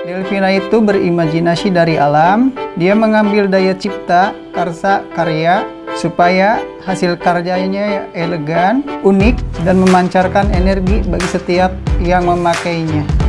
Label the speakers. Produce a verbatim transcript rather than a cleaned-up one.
Speaker 1: Delvina itu berimajinasi dari alam. Dia mengambil daya cipta, karsa, karya, supaya hasil karyanya elegan, unik, dan memancarkan energi bagi setiap yang memakainya.